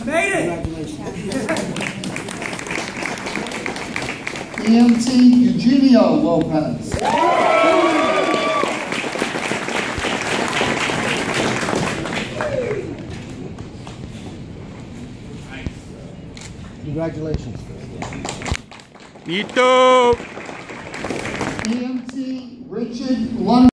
Made it! EMT Eugenio Lopez. Congratulations. Ito! EMT Richard Lund.